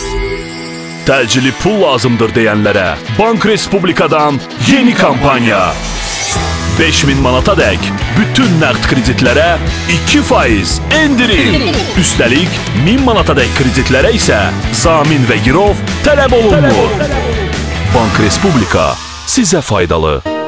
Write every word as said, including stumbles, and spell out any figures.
Təcili pul lazımdır deyənlərə Bank Respublikadan yeni kampaniya. beş min manata dək bütün nəqd kreditlərə iki faiz endirim. Üstəlik min manata dək kreditlərə isə zamin və girov tələb olunmur. Bank Respublika sizə faydalı.